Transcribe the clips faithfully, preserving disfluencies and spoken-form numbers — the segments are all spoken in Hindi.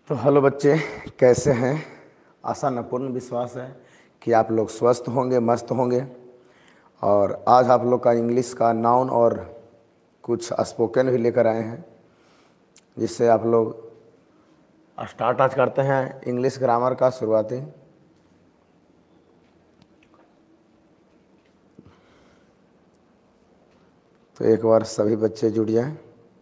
तो हेलो बच्चे, कैसे हैं। आशा न पूर्ण विश्वास है कि आप लोग स्वस्थ होंगे, मस्त होंगे। और आज आप लोग का इंग्लिश का नाउन और कुछ स्पोकन भी लेकर आए हैं, जिससे आप लोग स्टार्ट आज करते हैं इंग्लिश ग्रामर का शुरुआती। तो एक बार सभी बच्चे जुड़ जाएं।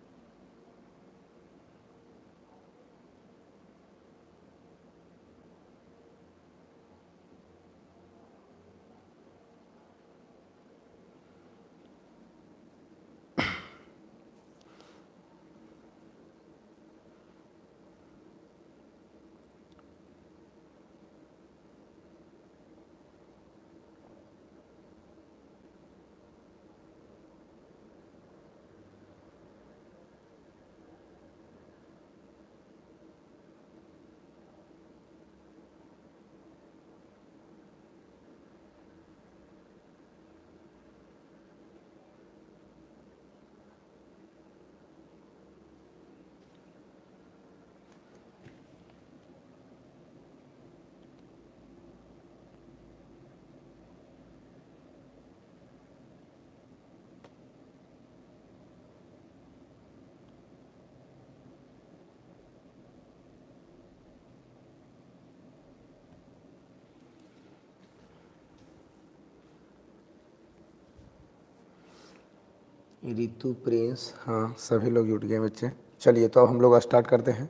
रितु, प्रिंस, हाँ सभी लोग जुट गए बच्चे। चलिए तो अब हम लोग स्टार्ट करते हैं।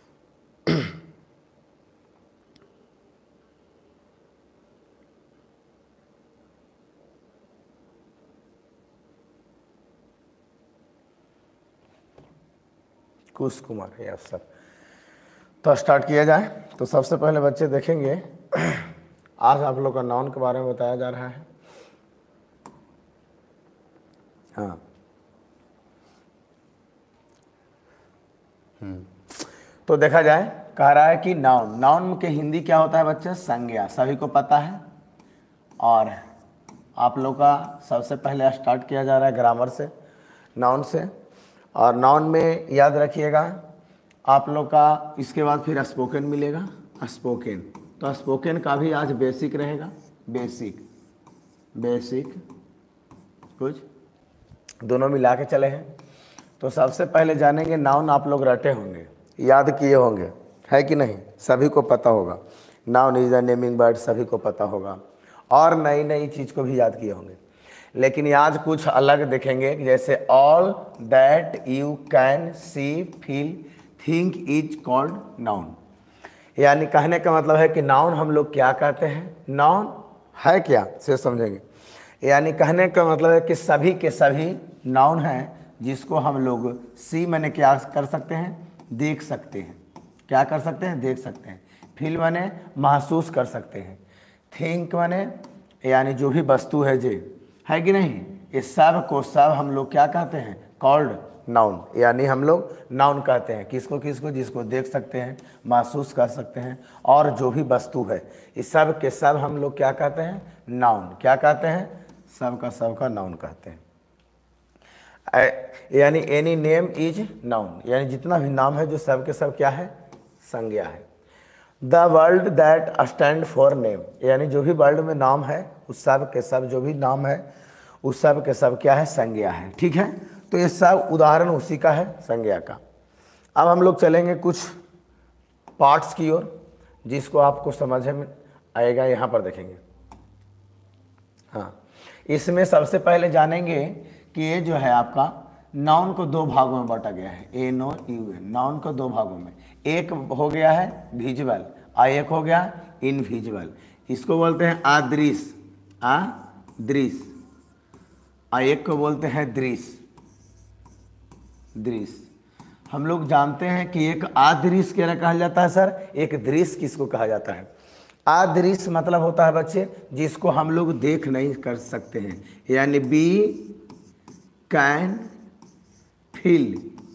Kush Kumar, yes sir. तो स्टार्ट किया जाए। तो सबसे पहले बच्चे देखेंगे, आज आप लोग का नाउन के बारे में बताया जा रहा है। हाँ, तो देखा जाए, कह रहा है कि नाउन नाउन के हिंदी क्या होता है बच्चे? संज्ञा। सभी को पता है। और आप लोग का सबसे पहले स्टार्ट किया जा रहा है ग्रामर से, नाउन से। और नाउन में याद रखिएगा आप लोग का, इसके बाद फिर स्पोकन मिलेगा, स्पोकन। तो स्पोकन का भी आज बेसिक रहेगा, बेसिक बेसिक कुछ दोनों मिला के चले हैं। तो सबसे पहले जानेंगे नाउन। आप लोग रटे होंगे, याद किए होंगे, है कि नहीं? सभी को पता होगा noun is a naming word, सभी को पता होगा। और नई नई चीज़ को भी याद किए होंगे। लेकिन आज कुछ अलग देखेंगे, जैसे all that you can see feel think is called noun. यानी कहने का मतलब है कि नाउन हम लोग क्या कहते हैं, नाउन है क्या, से समझेंगे। यानी कहने का मतलब है कि सभी के सभी नाउन हैं, जिसको हम लोग सी मैंने क्या कर सकते हैं, देख सकते हैं। क्या कर सकते हैं? देख सकते हैं। फील माने महसूस कर सकते हैं। थिंक माने यानी जो भी वस्तु है, जे है कि नहीं, ये सब को सब हम लोग क्या कहते हैं? Called noun. यानी हम लोग नाउन कहते हैं किसको किसको? जिसको देख सकते हैं, महसूस कर सकते हैं, और जो भी वस्तु है, इस सब के सब हम लोग क्या कहते हैं? नाउन। क्या कहते हैं? सब का सब का नाउन कहते हैं। यानी एनी नेम इज नाउन, यानी जितना भी नाम है जो सब के सब क्या है? संज्ञा है। The world that stand for name, यानी जो भी वर्ल्ड में नाम है, उस सब के सब जो भी नाम है, उस सब के सब क्या है? संज्ञा है। ठीक है, तो ये सब उदाहरण उसी का है, संज्ञा का। अब हम लोग चलेंगे कुछ पार्ट्स की ओर, जिसको आपको समझ में आएगा। यहाँ पर देखेंगे, हाँ, इसमें सबसे पहले जानेंगे कि ये जो है आपका नाउन को दो भागों में बांटा गया है। A no U N, noun को दो भागों में। एक हो गया है विजुअल और एक हो गया इनविजुअल। इसको बोलते हैं अदृश्य, अदृश्य, और एक को बोलते हैं दृश्य, दृश्य। हम लोग जानते हैं कि एक अदृश्य क्या कहा जाता है सर? एक दृश्य किसको कहा जाता है? अदृश्य मतलब होता है बच्चे जिसको हम लोग देख नहीं कर सकते हैं। यानी बी कैन फील,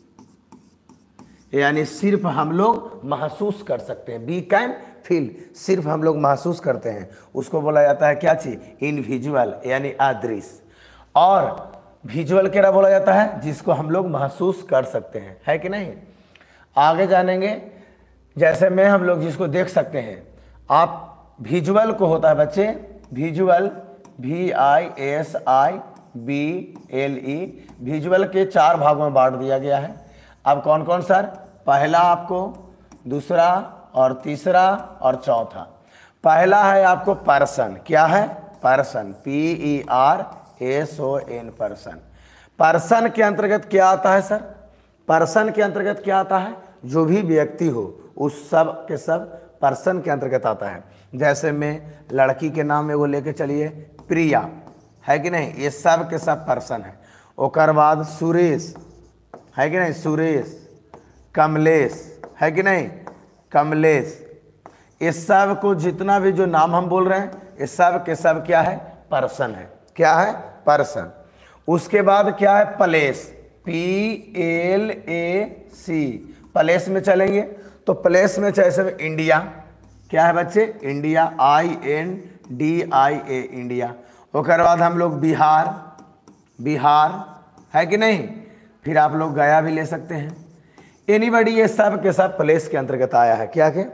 यानी सिर्फ हम लोग महसूस कर सकते हैं। बी कैन फील, सिर्फ हम लोग महसूस करते हैं, उसको बोला जाता है क्या चीज? इनविजुअल, यानी अदृश्य। और विजुअल क्या बोला जाता है? जिसको हम लोग महसूस कर सकते हैं, है कि नहीं? आगे जानेंगे जैसे में हम लोग जिसको देख सकते हैं, आप विजुअल को होता है बच्चे visual, V I S I B L E, visual के चार भागों में बांट दिया गया है। अब कौन कौन सर? पहला आपको, दूसरा और तीसरा और चौथा। पहला है आपको पर्सन, क्या है? Person, P E R S O N, person. Person के अंतर्गत क्या आता है सर? पर्सन के अंतर्गत क्या आता है? जो भी व्यक्ति हो उस सब के सब पर्सन के अंतर्गत आता है। जैसे में लड़की के नाम में वो लेके चलिए प्रिया, है कि नहीं, ये सब के सब पर्सन है। ओकर बाद सुरेश, है कि नहीं, सुरेश, कमलेश, है कि नहीं, कमलेश, इस सब को जितना भी जो नाम हम बोल रहे हैं ये सब के सब क्या है? पर्सन है। क्या है? पर्सन। उसके बाद क्या है? Place, P L A C, place में चलेंगे तो प्लेस में जैसे इंडिया, क्या है बच्चे? India, I N D I A, India. उसके बाद हम लोग बिहार, बिहार, है कि नहीं, फिर आप लोग गया भी ले सकते हैं। एनीबडी, ये सब के सब प्लेस के अंतर्गत आया है। क्या के?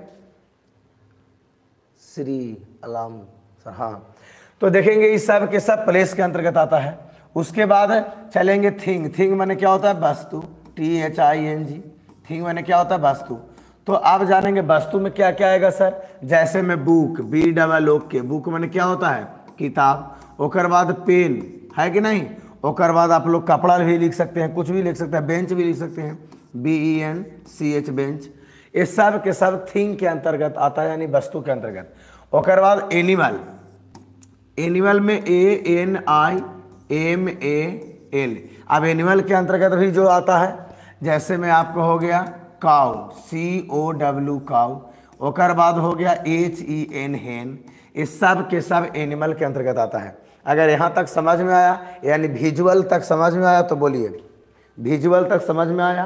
श्री अलाम सर, हाँ। तो देखेंगे इस सब के सब प्लेस के अंतर्गत आता है। उसके बाद चलेंगे थिंग, थिंग माने क्या होता है? वस्तु, T H I N G, thing माने क्या होता है? वस्तु। तो आप जानेंगे वस्तु में क्या क्या आएगा सर? जैसे में बुक, बी डबल ओ के, बुक माने क्या होता है? किताब। ओकर बाद पेन, है कि नहीं, ओकर बाद आप लोग कपड़ा भी लिख सकते हैं, कुछ भी लिख सकते हैं, बेंच भी लिख सकते हैं, B E N C H, bench. ये सब के सब थिंग के अंतर्गत आता है, यानी वस्तु के अंतर्गत। ओकर बाद एनिमल, एनिमल में A N I M A L. अब एनिमल के अंतर्गत भी जो आता है, जैसे में आपको हो गया cow, C O W, cow. ओकर बाद हो गया एच ई एन, हेन। इस सब के सब एनिमल के अंतर्गत आता है। अगर यहाँ तक समझ में आया, यानी विजुअल तक समझ में आया तो बोलिए, विजुअल तक समझ में आया?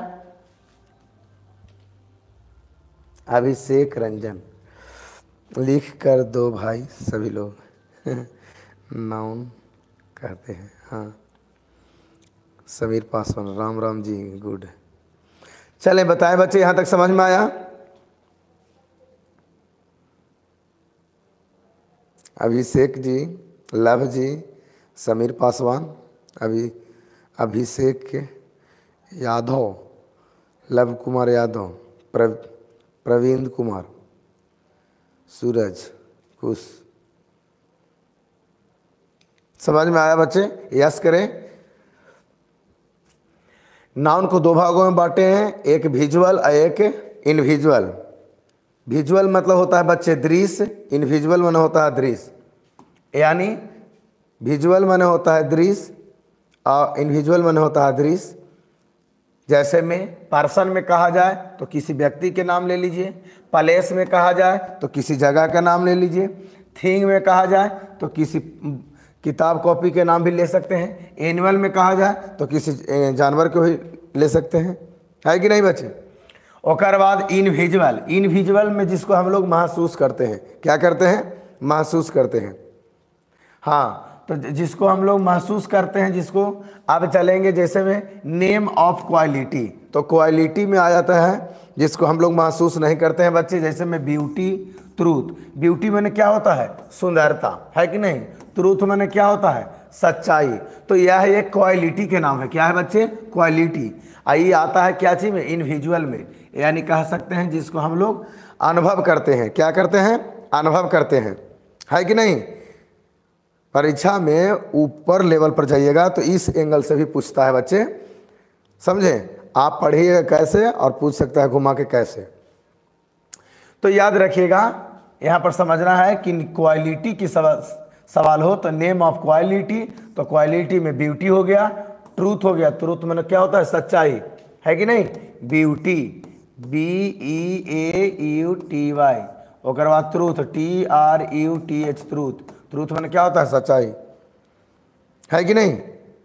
अभिषेक रंजन लिख कर दो भाई, सभी लोग नाउन कहते हैं। हाँ, समीर पासवान, राम राम जी, गुड। चले बताएं बच्चे, यहाँ तक समझ में आया? अभिषेक जी, लव जी, समीर पासवान, अभी अभिषेक यादव, लव कुमार यादव, प्र, प्रवीण कुमार, सूरज, कुश। समझ में आया बच्चे? यस करें। नाउन को दो भागों में बांटे हैं, एक विजुअल और एक इनविजुअल। विजुअल मतलब होता है बच्चे दृश्य, इनविजुअल माने होता है दृश्य। यानी विजुअल माने होता है दृश्य और इनविजुअल माने होता है दृश्य। जैसे में पर्सन में कहा जाए तो किसी व्यक्ति के नाम ले लीजिए, प्लेस में कहा जाए तो किसी जगह का नाम ले लीजिए, थिंग में कहा जाए तो किसी किताब कॉपी के नाम भी ले सकते हैं, एनिमल में कहा जाए तो किसी जानवर को भी ले सकते हैं, है कि नहीं बच्चे? ओकर बाद इनविजुअल, इनविजुअल में जिसको हम लोग महसूस करते हैं, क्या करते हैं? महसूस करते हैं। हाँ, तो जिसको हम लोग महसूस करते हैं, जिसको अब चलेंगे जैसे में नेम ऑफ क्वालिटी, तो क्वालिटी में आ जाता है जिसको हम लोग महसूस नहीं करते हैं बच्चे। जैसे में ब्यूटी, ट्रूथ। ब्यूटी मैंने क्या होता है? सुंदरता, है कि नहीं। ट्रूथ मैंने क्या होता है? सच्चाई। तो यह एक क्वालिटी के नाम है। क्या है बच्चे? क्वालिटी। आई आता है क्या चीज़ में? इनविजुअल में, यानी कह सकते हैं जिसको हम लोग अनुभव करते हैं। क्या करते हैं? अनुभव करते हैं, है कि नहीं। परीक्षा में ऊपर लेवल पर जाइएगा तो इस एंगल से भी पूछता है बच्चे, समझे। आप पढ़िएगा कैसे और पूछ सकता है घुमा के कैसे। तो याद रखिएगा, यहाँ पर समझना है कि क्वालिटी की सवाल हो तो नेम ऑफ क्वालिटी, तो क्वालिटी में ब्यूटी हो गया, ट्रूथ हो गया। ट्रूथ में क्या होता है? सच्चाई, है कि नहीं। Beauty, B E A U T Y. और बाद truth, T R U T H, truth. Truth में क्या होता है? सच्चाई, है कि नहीं।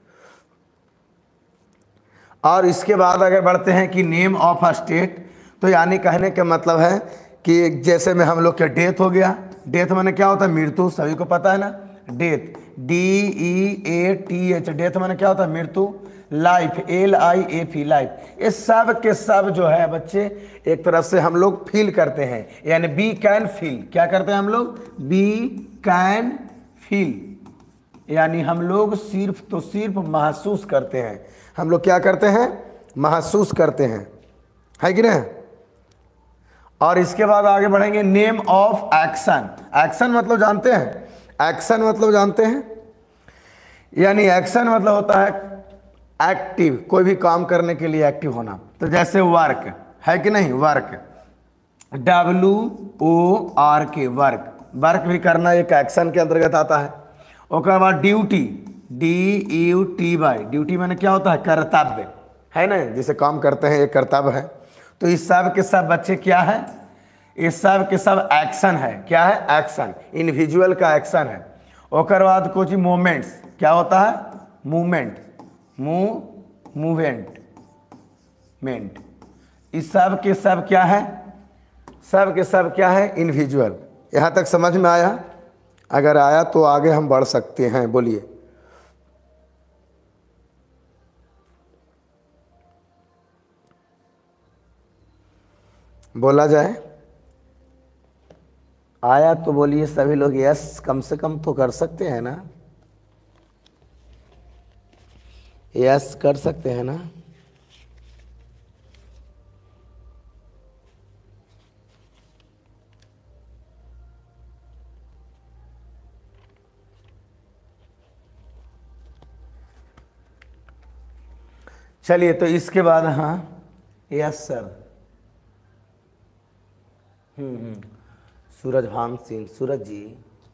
और इसके बाद अगर बढ़ते हैं कि नेम ऑफ अ स्टेट, तो यानी कहने का मतलब है कि जैसे में हम लोग के डेथ हो गया। डेथ माने क्या होता है? मृत्यु, सभी को पता है ना। Death, D E A T H, death माने क्या होता है? मृत्यु। Life, L I F E, life. ये सब के सब जो है बच्चे एक तरह से हम लोग फील करते हैं, यानी बी कैन फील। क्या करते हैं हम लोग? बी कैन फील, यानी हम लोग सिर्फ तो सिर्फ महसूस करते हैं। हम लोग क्या करते हैं? महसूस करते हैं, है कि नहीं? और इसके बाद आगे बढ़ेंगे, नेम ऑफ एक्शन। एक्शन मतलब जानते हैं? एक्शन मतलब जानते हैं? यानी एक्शन मतलब होता है एक्टिव, कोई भी काम करने के लिए एक्टिव होना। तो जैसे वर्क, है कि नहीं? Work, W O R K, work. Work भी करना एक एक्शन के अंतर्गत आता है। उसके बाद duty, D U T Y, duty मैंने क्या होता है? कर्तव्य, है ना? जिसे काम करते हैं, एक कर्तव्य है। तो इस सब के सब बच्चे क्या है? इस सब के सब एक्शन है। क्या है? एक्शन, इंडिविजुअल का एक्शन है। उसके बाद कुछ मोमेंट्स, क्या होता है? मूवमेंट, मूव मूवमेंट मेंट। इस सब के सब क्या है? सब के सब क्या है? इंडिविजुअल। यहाँ तक समझ में आया? अगर आया तो आगे हम बढ़ सकते हैं, बोलिए। बोला जाए, आया तो बोलिए सभी लोग यस, कम से कम तो कर सकते हैं ना? यस कर सकते हैं ना? चलिए, तो इसके बाद हाँ, यस सर। हम्म हम्म Suraj Bhan Singh, Suraj ji,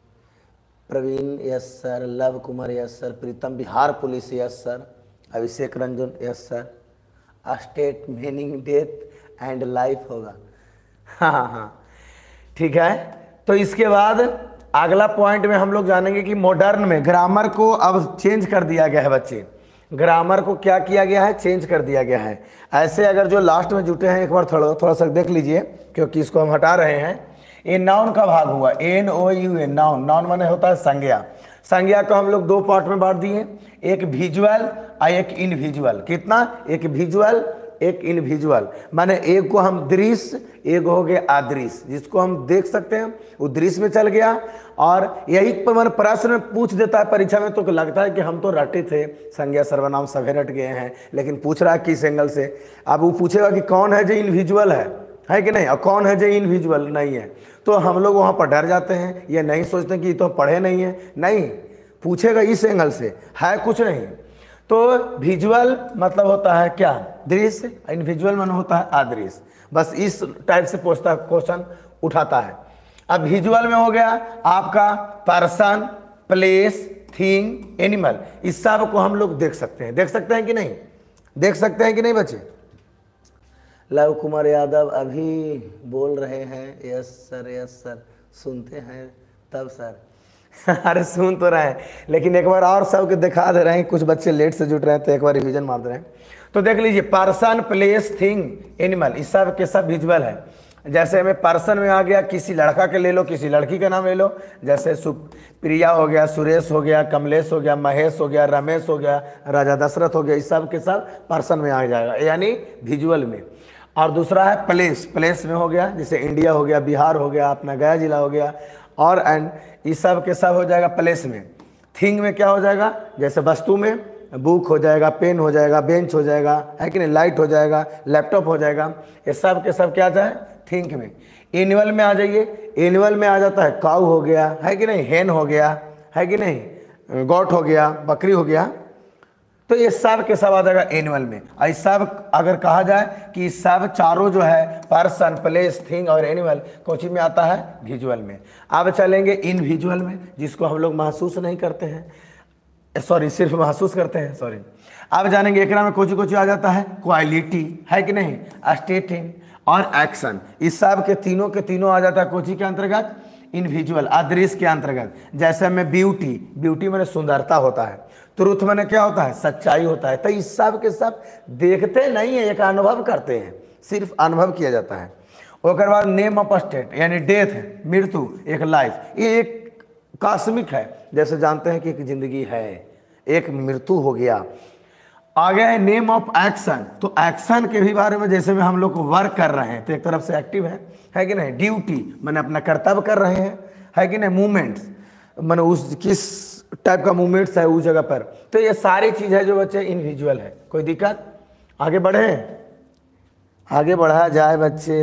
Praveen yes sir, Luv Kumar yes sir, Pritam Bihar police yes sir, Abhishek Ranjan yes sir. State meaning death and life होगा। हाँ हाँ हाँ ठीक है। तो इसके बाद अगला पॉइंट में हम लोग जानेंगे कि मॉडर्न में ग्रामर को अब चेंज कर दिया गया है बच्चे। ग्रामर को क्या किया गया है? चेंज कर दिया गया है। ऐसे अगर जो लास्ट में जुटे हैं एक बार थोड़ा थोड़ा सा देख लीजिए, क्योंकि इसको हम हटा रहे हैं। ये नाउन का भाग हुआ, N O U N, noun. Noun माने होता है संज्ञा। संज्ञा को हम लोग दो पार्ट में बांट दिए, एक विजुअल और एक इनविजुअल। कितना? एक विजुअल, एक इनविजुअल। माने एक को हम दृश्य, एक हो गया अदृश्य। जिसको हम देख सकते हैं वो दृश्य में चल गया। और यही पर मैंने प्रश्न में पूछ देता है परीक्षा में, तो लगता है कि हम तो रटे थे, संज्ञा सर्वनाम सभी रट गए हैं, लेकिन पूछ रहा है किस एंगल से। अब वो पूछेगा कि कौन है जो इनविजुअल है, है कि नहीं, और कौन है जो इनविजुअल नहीं है। तो हम लोग वहाँ पर डर जाते हैं, ये नहीं सोचते कि तो पढ़े नहीं है। नहीं, पूछेगा इस एंगल से, है कुछ नहीं। तो विजुअल मतलब होता है क्या? दृश्य। इनविजुअल मतलब होता है अदृश्य। बस इस टाइप से पूछता क्वेश्चन उठाता है। अब विजुअल में हो गया आपका पर्सन, प्लेस, थिंग, एनिमल। इस सब को हम लोग देख सकते हैं। देख सकते हैं कि नहीं? देख सकते हैं कि नहीं बच्चे? लव कुमार यादव अभी बोल रहे हैं यस सर, यस सर, सुनते हैं तब सर। अरे सुन तो रहे हैं, लेकिन एक बार और सबके दिखा दे रहे हैं। कुछ बच्चे लेट से जुट रहे हैं तो एक बार रिवीजन मार दे रहे हैं। तो देख लीजिए, पर्सन, प्लेस, थिंग, एनिमल, इस सब के सब विजुअल है। जैसे हमें पर्सन में आ गया, किसी लड़का के ले लो, किसी लड़की का नाम ले लो। जैसे सुप्रिया हो गया, सुरेश हो गया, कमलेश हो गया, महेश हो गया, रमेश हो गया, राजा दशरथ हो गया। इस सब के सब पर्सन में आ जाएगा, यानी विजुअल में। और दूसरा है प्लेस। प्लेस में हो गया, जैसे इंडिया हो गया, बिहार हो गया, अपना गया जिला हो गया, और एंड इस सब के सब हो जाएगा प्लेस में। थिंग में क्या हो जाएगा? जैसे वस्तु में बुक हो जाएगा, पेन हो जाएगा, बेंच हो जाएगा, है कि नहीं, लाइट हो जाएगा, लैपटॉप हो जाएगा। ये सब के सब क्या जाए? थिंक में। एनिमल में आ जाइए, एनिमल में आ जाता है काऊ हो गया, है कि नहीं, हेन हो गया, है कि नहीं, गॉट हो गया, बकरी हो गया। तो ये सब के सब आ जाएगा एनिमल में। और सब अगर कहा जाए कि सब चारों जो है पर्सन, प्लेस, थिंग और एनिमल कोची में आता है? विजुअल में। अब चलेंगे इन विजुअल में, जिसको हम लोग महसूस नहीं करते हैं, सॉरी सिर्फ महसूस करते हैं, सॉरी। अब जानेंगे एकरा में कोची कोची आ जाता है? क्वालिटी, है कि नहीं, स्टेटिंग और एक्शन। इस सब के तीनों के तीनों आ जाता है कोची के अंतर्गत? इनविजुअल, अदृश्य के अंतर्गत। जैसे में ब्यूटी, ब्यूटी मैंने सुंदरता होता है। ट्रुथ मैंने क्या होता है? सच्चाई होता है। तो इस सब के सब देखते नहीं है, एक अनुभव करते हैं, सिर्फ अनुभव किया जाता है। उसके बाद नेम ऑफ स्टेट, यानी डेथ, मृत्यु, एक लाइफ। ये एक कास्मिक है, जैसे जानते हैं कि एक जिंदगी है, एक मृत्यु हो गया। आगे है नेम ऑफ एक्शन। तो एक्शन के भी बारे में, जैसे में हम लोग वर्क कर रहे हैं तो एक तरफ से एक्टिव है है कि नहीं, ड्यूटी मैंने अपना कर्तव्य कर रहे हैं, है कि नहीं, मूवमेंट्स मैंने उस किस टाइप का मूवमेंट्स है उस जगह पर। तो ये सारी चीज़ है जो बच्चे इंडिविजुअल है। कोई दिक्कत? आगे बढ़े, आगे बढ़ा जाए बच्चे।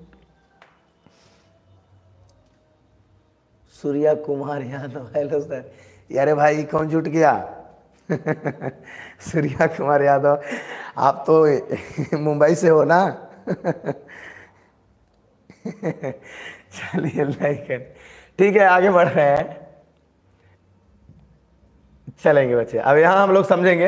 Surya Kumar Yadav, hello sir. यारे भाई कौन जुट गया? सूर्या कुमार यादव, आप तो मुंबई से हो ना? चलिए लाइक है, ठीक है, आगे बढ़ रहे हैं, चलेंगे बच्चे। अब यहां हम लोग समझेंगे,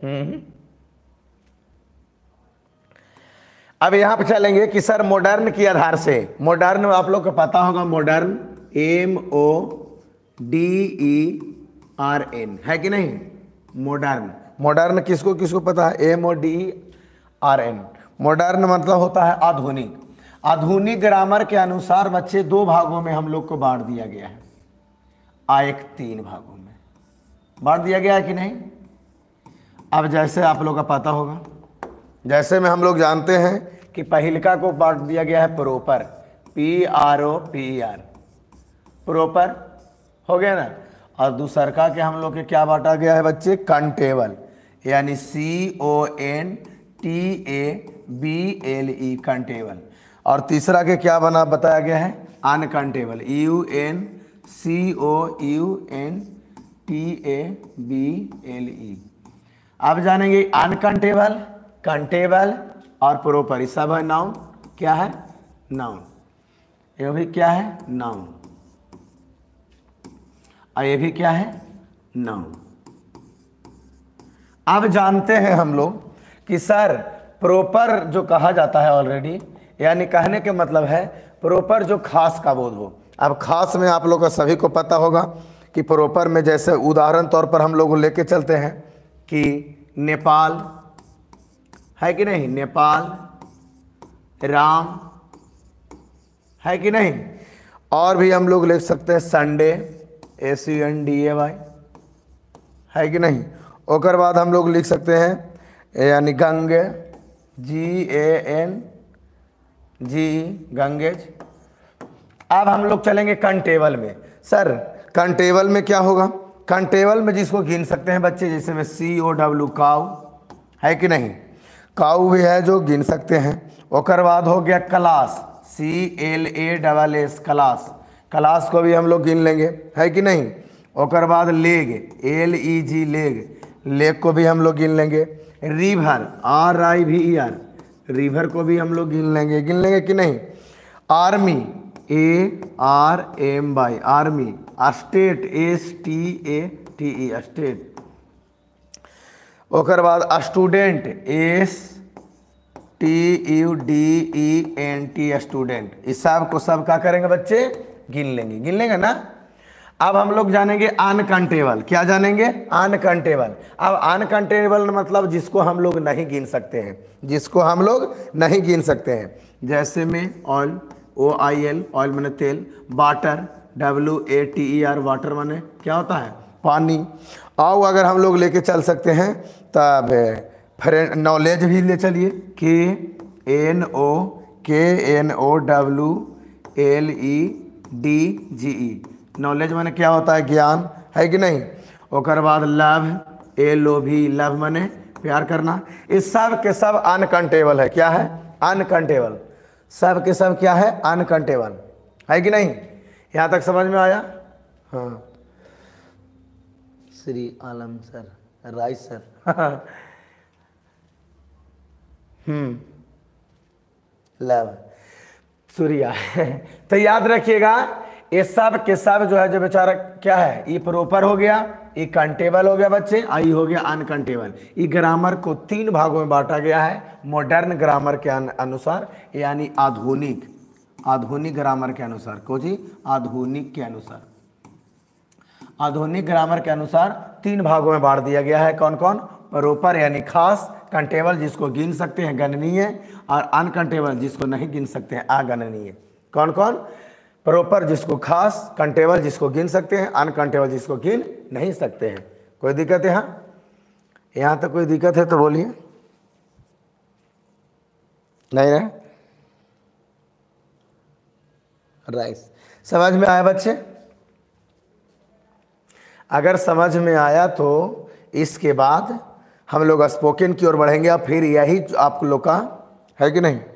अब यहां पे चलेंगे कि सर मॉडर्न के आधार से, मॉडर्न आप लोग को पता होगा, modern M O D E R N, है कि नहीं, मॉडर्न। मॉडर्न किसको किसको पता है? M O D R N. Modern मतलब होता है आधुनिक। आधुनिक ग्रामर के अनुसार बच्चे दो भागों में हम लोग को बांट दिया गया है, आयक तीन भागों में बांट दिया गया है कि नहीं। अब जैसे आप लोग का पता होगा, जैसे में हम लोग जानते हैं कि पहिलका को बांट दिया गया है proper, P R O P R, proper हो गया ना। और दूसरका के हम लोग के क्या बांटा गया है बच्चे? कंटेबल, यानी C O N T A B L E, countable. और तीसरा के क्या बना बताया गया है? Uncountable, U N C O U N T A B L E. अब जानेंगे अनकंटेबल, कंटेबल और प्रोपर, ये सब है नाउन। क्या है? नाउन। ये भी क्या है? नाउन। और ये भी क्या है? नाउन। अब जानते हैं हम लोग कि सर प्रोपर जो कहा जाता है ऑलरेडी, यानी कहने के मतलब है प्रोपर जो खास का बोध हो। अब खास में आप लोग का सभी को पता होगा कि प्रोपर में, जैसे उदाहरण तौर पर हम लोग लेके चलते हैं कि नेपाल, है कि नहीं, नेपाल, राम, है कि नहीं। और भी हम लोग लिख सकते हैं Sunday, S U N D A Y, है कि नहीं। ओकर बाद हम लोग लिख सकते हैं यानी Ganges, G A N G, Ganges. अब हम लोग चलेंगे कंटेबल में। सर कंटेबल में क्या होगा? कंटेबल में जिसको गिन सकते हैं बच्चे, जैसे में सी ओ डब्ल्यू, काऊ, है कि नहीं, काऊ भी है जो गिन सकते हैं। ओकर बाद हो गया class, C L A double S, class, class को भी हम लोग गिन लेंगे, है कि नहीं। ओकर बाद leg, L E G, leg, leg को भी हम लोग गिन लेंगे। River, R I V E R, river को भी हम लोग गिन लेंगे, गिन लेंगे कि नहीं। Army, A R M Y, army. State, S T A T E, state. ओकर बाद student, S T U D E N T, student. इस सब को सब क्या करेंगे बच्चे? गिन लेंगे, गिन लेंगे ना। अब हम लोग जानेंगे अनकंटेबल। क्या जानेंगे? अनकंटेबल। अब अनकंटेबल मतलब जिसको हम लोग नहीं गिन सकते हैं, जिसको हम लोग नहीं गिन सकते हैं। जैसे में oil, O I L, oil माने तेल। Water, W A T E R, water माने क्या होता है? पानी। आओ अगर हम लोग लेके चल सकते हैं तब फ्रेंड नॉलेज भी ले चलिए, के N O, K N O W L E D G E, knowledge माने क्या होता है? ज्ञान, है कि नहीं। ओकर बाद लव, एल ओ भी, लव माने प्यार करना। इस सब के सब अनकंटेबल है। क्या है? अनकंटेबल। सब के सब क्या है? अनकंटेबल, है कि नहीं। यहाँ तक समझ में आया? हाँ, श्री आलम सर, राय सर। हम्म लव, सूर्या। तो याद रखिएगा ये सब के सब जो है जो बेचारा क्या है, ये प्रोपर हो गया, ये कंटेबल हो गया बच्चे, आई हो गया अनकंटेबल। ये ग्रामर को तीन भागों में बांटा गया है मॉडर्न ग्रामर के अनुसार, यानी आधुनिक, आधुनिक ग्रामर के अनुसार। को जी? आधुनिक के अनुसार, आधुनिक ग्रामर के अनुसार तीन भागों में बांट दिया गया है। कौन कौन? प्रोपर यानी खास, कंटेबल जिसको गिन सकते हैं गणनीय, और अनकंटेबल जिसको नहीं गिन सकते हैं अगणनीय। कौन कौन? प्रोपर जिसको खास, कंटेबल जिसको गिन सकते हैं, अनकंटेबल जिसको गिन नहीं सकते हैं। कोई दिक्कत है? हाँ, यहाँ तक कोई दिक्कत है तो बोलिए। नहीं ना? राइस समझ में आया बच्चे? अगर समझ में आया तो इसके बाद हम लोग स्पोकन की ओर बढ़ेंगे और फिर यही आप लोग का है कि नहीं।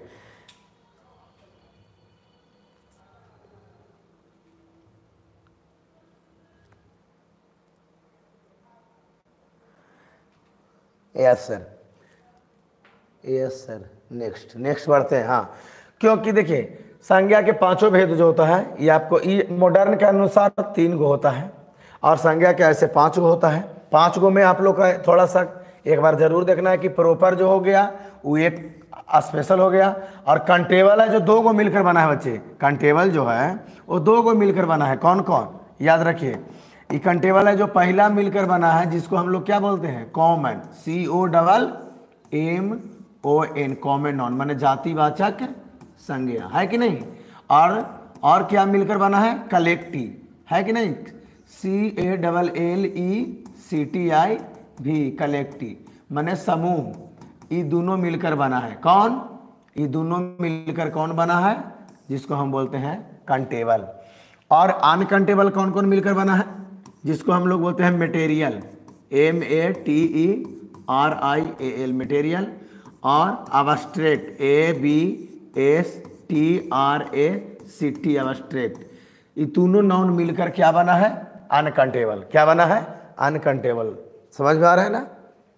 Yes sir, yes sir. Next next बढ़ते हैं। हाँ, क्योंकि देखिए संज्ञा के पांचों भेद जो होता है ये आपको ई मॉडर्न के अनुसार तीन गो होता है और संज्ञा के ऐसे पांच गो होता है। पांच गो में आप लोग का थोड़ा सा एक बार जरूर देखना है कि प्रॉपर जो हो गया वो एक स्पेशल हो गया, और कंटेबल है जो दो गो मिलकर बना है बच्चे। कंटेबल जो है वो दो गो मिलकर बना है। कौन कौन? याद रखिए, ये कंटेबल है जो पहला मिलकर बना है जिसको हम लोग क्या बोलते हैं? Common, C O double M O N, common noun, माने जातिवाचक संज्ञा, है कि नहीं। और और क्या मिलकर बना है? कलेक्टिव, है कि नहीं। C A double L E C T I V, collective माने समूह। ये दोनों मिलकर बना है। कौन? ये दोनों मिलकर कौन बना है? जिसको हम बोलते हैं कंटेबल। और अनकंटेबल कौन कौन मिलकर बना है? जिसको हम लोग बोलते हैं material, M A T E R I A L, material. और abstract, A B S T R A C T, abstract. ये दोनों नाउन मिलकर क्या बना है? अनकंटेबल। क्या बना है? अनकंटेबल। समझ में आ रहा है ना?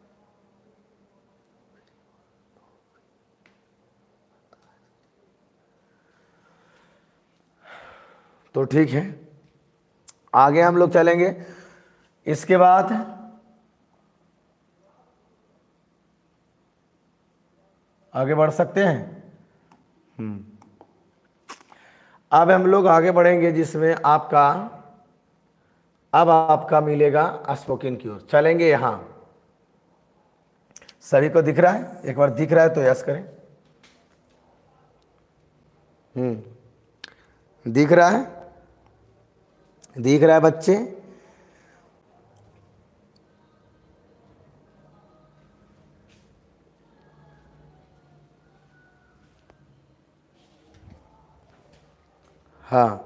तो ठीक है, आगे हम लोग चलेंगे। इसके बाद आगे बढ़ सकते हैं। हम्म अब हम लोग आगे बढ़ेंगे जिसमें आपका अब आपका मिलेगा स्पोकन की ओर। चलेंगे। यहाँ सभी को दिख रहा है? एक बार दिख रहा है तो यस करें। हम्म दिख रहा है? दिख रहा है बच्चे? हाँ,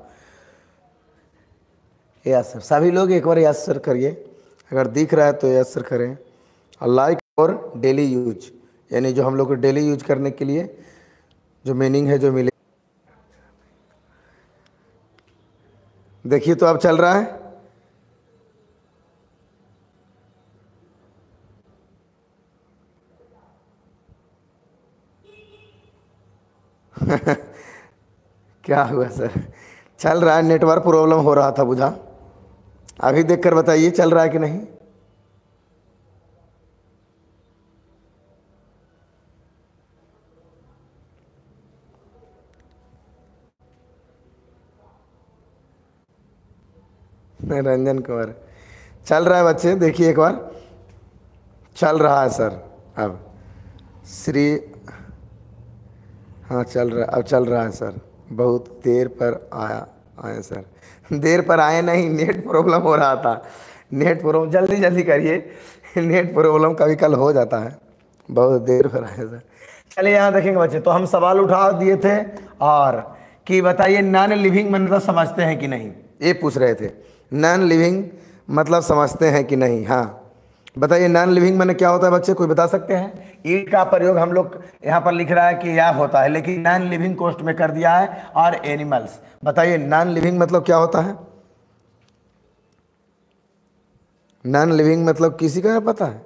यस सर। सभी लोग एक बार यस सर करिए। अगर दिख रहा है तो यस सर करें। और लाइक और डेली यूज, यानी जो हम लोग को डेली यूज करने के लिए जो मीनिंग है जो मिले। देखिए तो अब चल रहा है। क्या हुआ सर? चल रहा है, नेटवर्क प्रॉब्लम हो रहा था बुझा। अभी देखकर बताइए चल रहा है कि नहीं। रंजन कुमार, चल रहा है बच्चे, देखिए एक बार। चल रहा है सर। अब श्री, हाँ चल रहा, अब चल रहा है सर। बहुत देर पर आया आए सर। देर पर आए नहीं, नेट प्रॉब्लम हो रहा था। नेट प्रॉब्लम, जल्दी जल्दी करिए। नेट प्रॉब्लम कभी कल हो जाता है। बहुत देर पर आए सर। चलिए यहाँ देखेंगे बच्चे, तो हम सवाल उठा दिए थे और कि बताइए नॉन लिविंग मतलब समझते हैं कि नहीं, ये पूछ रहे थे। नॉन लिविंग मतलब समझते हैं कि नहीं। हाँ बताइए, नॉन लिविंग मैंने क्या होता है बच्चे, कोई बता सकते हैं? ईट का प्रयोग हम लोग यहाँ पर लिख रहा है कि यह होता है, लेकिन नॉन लिविंग कोष्ट में कर दिया है। और एनिमल्स, बताइए नॉन लिविंग मतलब क्या होता है? नॉन लिविंग मतलब किसी का पता है?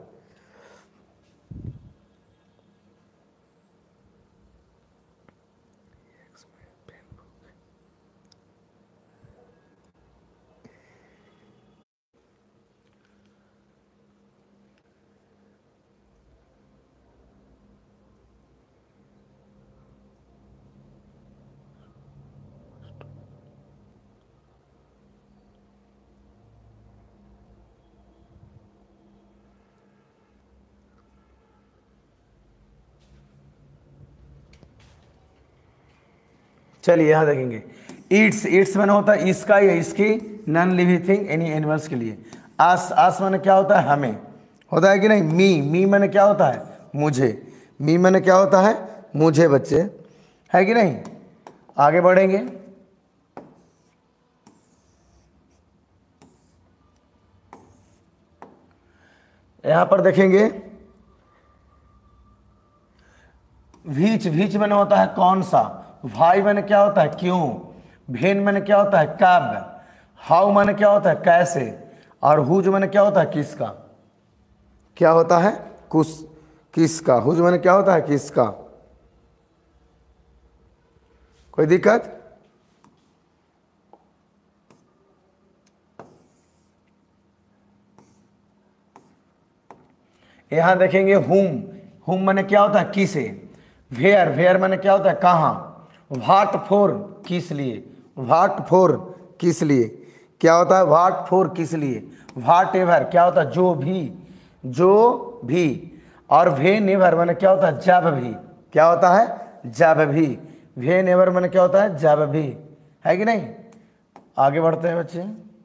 चलिए यहाँ देखेंगे। ईट्स, ईट्स मैंने होता है इसका या इसकी, non living thing any animals के लिए। आस, आस मैंने क्या होता है? हमें। होता है कि नहीं। मी, मी मैंने क्या होता है, मुझे। मी मैंने क्या होता है, मुझे बच्चे, है कि नहीं। आगे बढ़ेंगे, यहां पर देखेंगे भीच, भीच मैंने होता है कौन सा, भाई मैंने क्या होता है क्यों, भेन मैंने क्या होता है कब, हाउ मैंने क्या होता है कैसे, और हुज मैंने क्या होता है किसका, क्या होता है कुछ किसका, हुज मैंने क्या होता है किसका। कोई दिक्कत। यहां देखेंगे हुम, हुम मैंने क्या होता है किसे, वेयर, वेयर मैंने क्या होता है कहां, व्हाट फॉर किस लिए, व्हाट फॉर किस लिए, क्या होता है व्हाट फॉर किस लिए, व्हाट एवर क्या होता है जो भी, जो भी, और वे नेवर मैंने क्या होता है जब भी, क्या होता है जब भी, वे नेवर मैंने क्या होता है जब भी, है कि नहीं। आगे बढ़ते हैं बच्चे,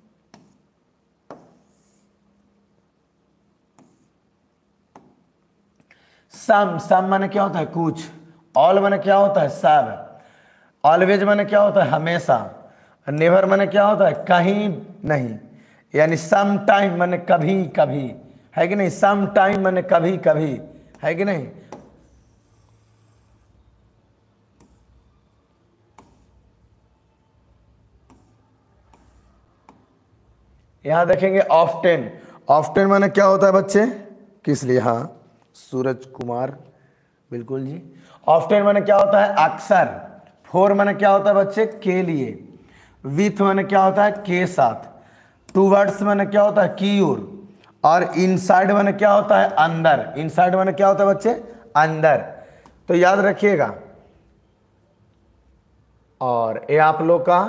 सम, सम माने क्या होता है कुछ, ऑल माने क्या होता है सब, ऑलवेज माने क्या होता है हमेशा, नेवर माने क्या होता है कहीं नहीं, यानी सम टाइम माने कभी कभी, है कि नहीं, सम टाइम माने कभी कभी, है कि नहीं। यहां देखेंगे ऑफ्टेन, ऑफ्टेन माने क्या होता है बच्चे किस लिए, हाँ सूरज कुमार बिल्कुल जी। ऑफ्टेन माने क्या होता है अक्सर, फोर माने क्या होता है बच्चे के लिए, विथ माने क्या होता है के साथ, टूवर्ड्स माने क्या होता है की ओर, और इनसाइड माने क्या होता है अंदर, इनसाइड माने क्या होता है बच्चे अंदर। तो याद रखिएगा। और ये आप लोग का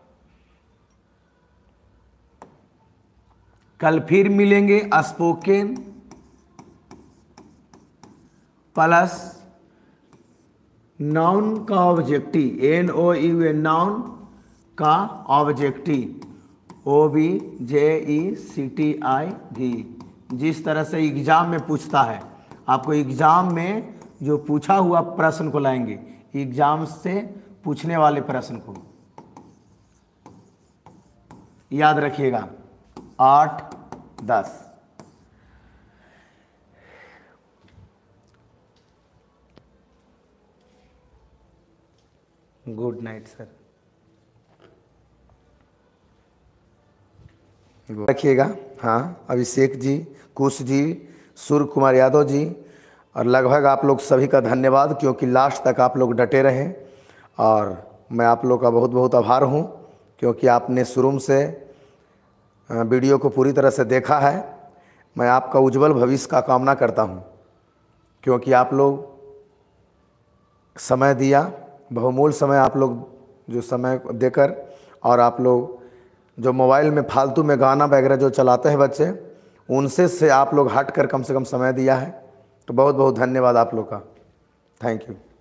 कल फिर मिलेंगे, स्पोकन प्लस नाउन का objective, N O U N noun का objective, O B J E C T I V, जिस तरह से एग्जाम में पूछता है। आपको एग्जाम में जो पूछा हुआ प्रश्न को लाएंगे, एग्जाम से पूछने वाले प्रश्न को याद रखिएगा। आठ दस गुड नाइट सर। रखिएगा। हाँ अभिषेक जी, कुश जी, सूर्य कुमार यादव जी, और लगभग आप लोग सभी का धन्यवाद, क्योंकि लास्ट तक आप लोग डटे रहे, और मैं आप लोग का बहुत बहुत आभार हूँ, क्योंकि आपने शुरू से वीडियो को पूरी तरह से देखा है। मैं आपका उज्जवल भविष्य का कामना करता हूँ, क्योंकि आप लोग समय दिया, बहुमूल्य समय आप लोग जो समय देकर, और आप लोग जो मोबाइल में फालतू में गाना वगैरह जो चलाते हैं बच्चे, उनसे से आप लोग हट कर कम से कम समय दिया है। तो बहुत बहुत धन्यवाद आप लोग का। Thank you.